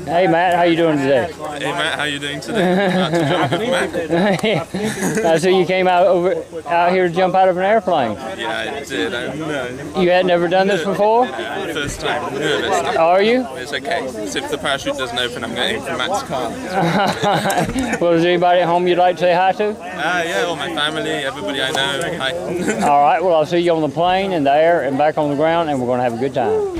Hey Matt, how you doing today? Hey Matt, how you doing today? About to jump with Matt. I see you came out here to jump out of an airplane. Yeah, I did. You had never done this before? First time. Nervous. Are you? It's okay. So if the parachute doesn't open, I'm going to aim for Matt's car. Well, is there anybody at home you'd like to say hi to? Yeah, all my family, everybody I know. Hi. All right, well, I'll see you on the plane, in the air, and back on the ground, and we're going to have a good time.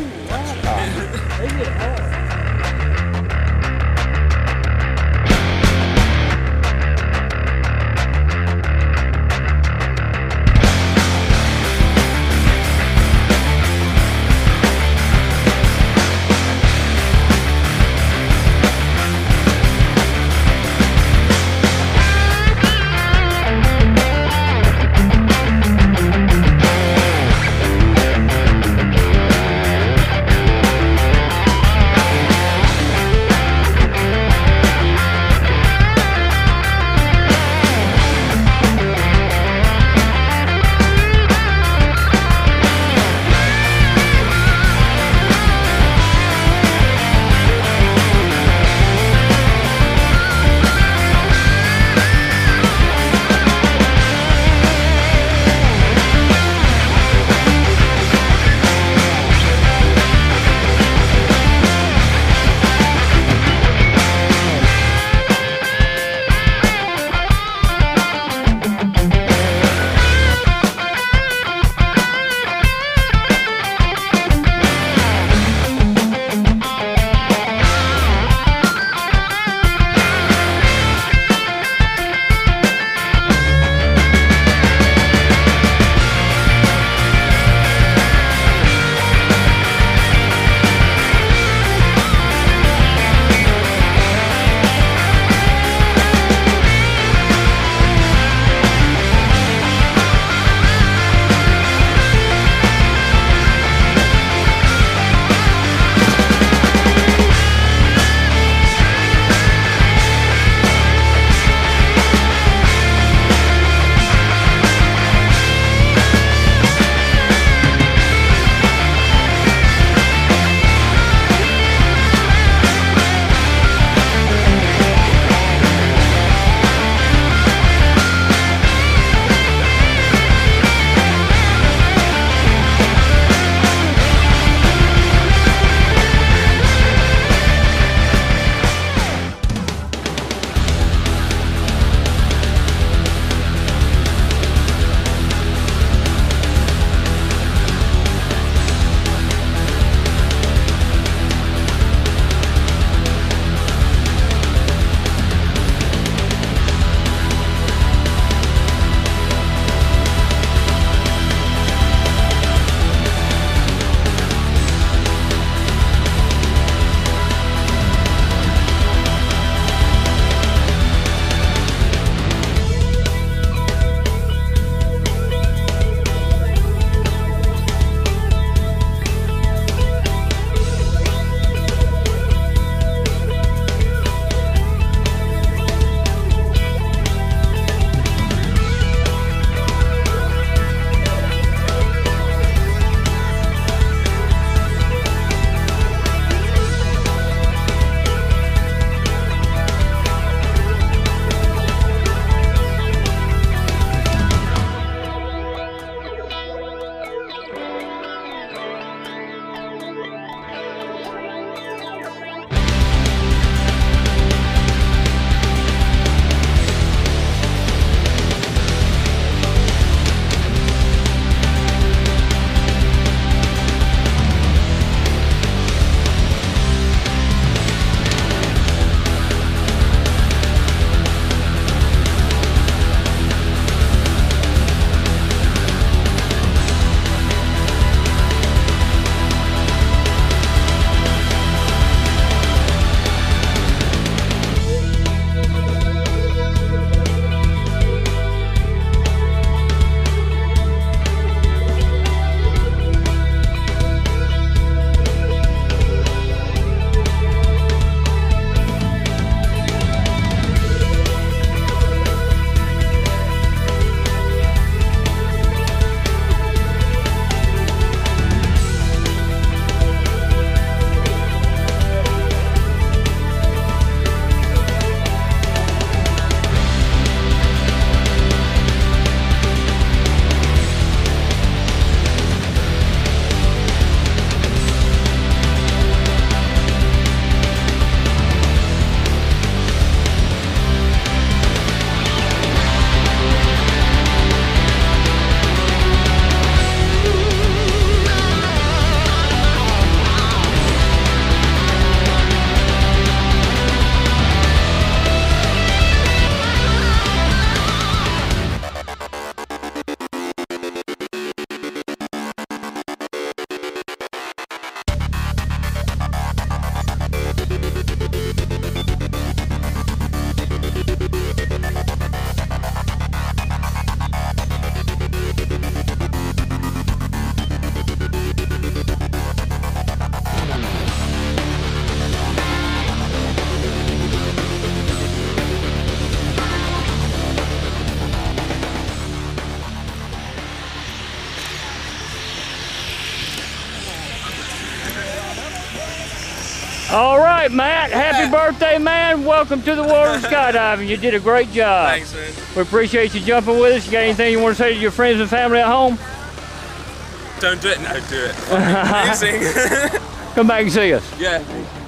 All right, Matt. Happy birthday, man. Welcome to the world of skydiving. You did a great job. Thanks, man. We appreciate you jumping with us. You got anything you want to say to your friends and family at home? Don't do it. No, do it. Amazing. Come back and see us. Yeah.